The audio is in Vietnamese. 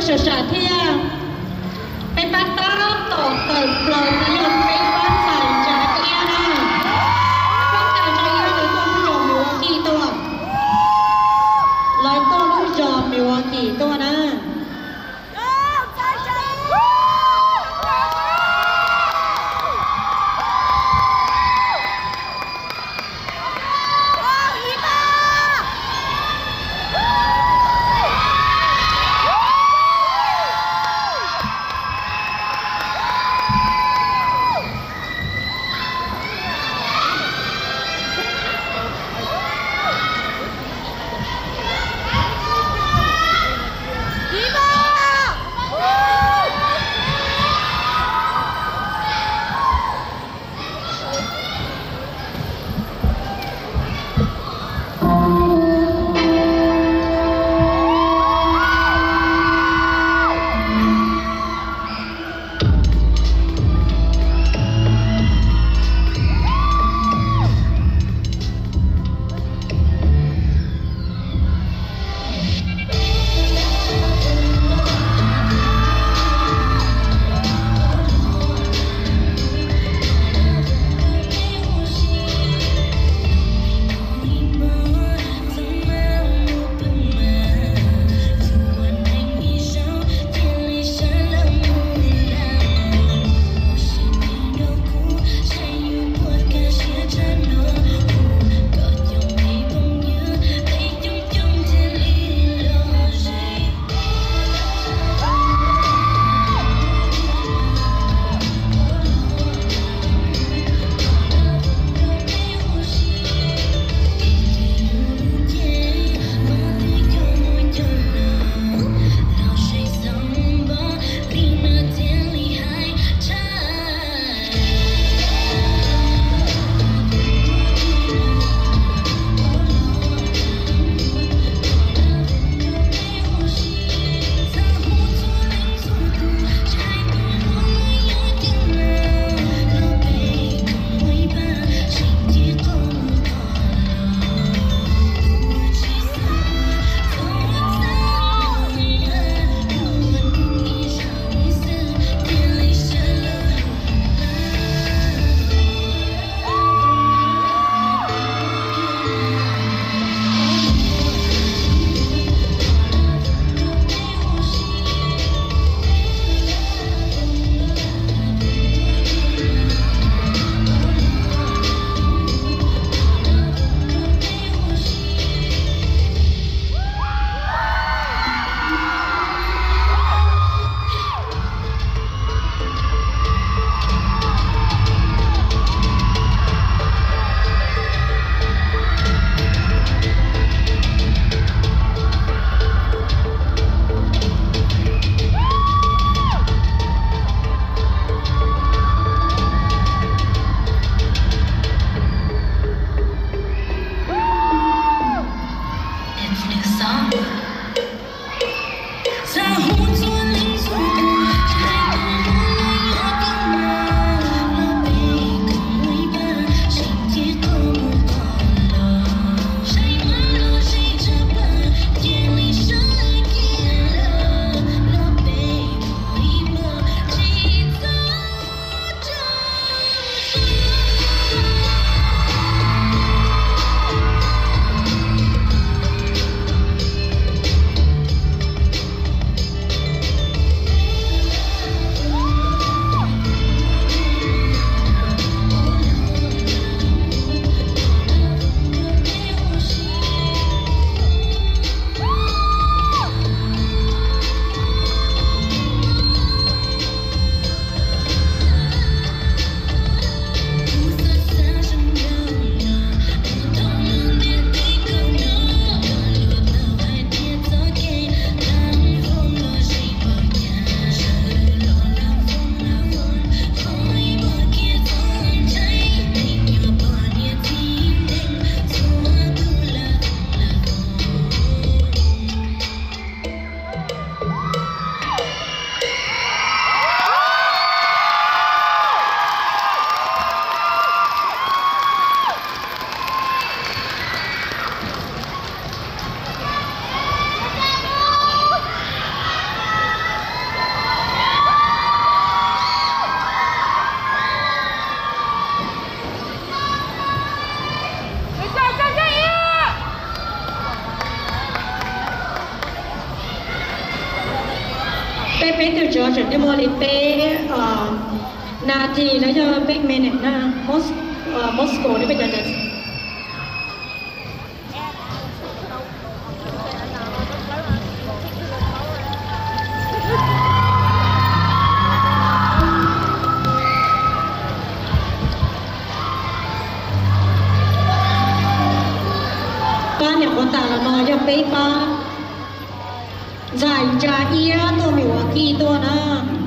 sở sở thia bên bắt tao tổ cởi lời cái lần bên quan giải trả kia nè bên cả cho yêu lời con trò Milwaukee tôi lời con trò Milwaukee tôi nè bé từ chỗ chuyển đi mua đi bé na thì lấy cho bé mình này na Moscow đấy bây giờ là ba nhà con ta là nói cho bé ba giải trả ia tôi mìnhว่ากี่ตัวนะ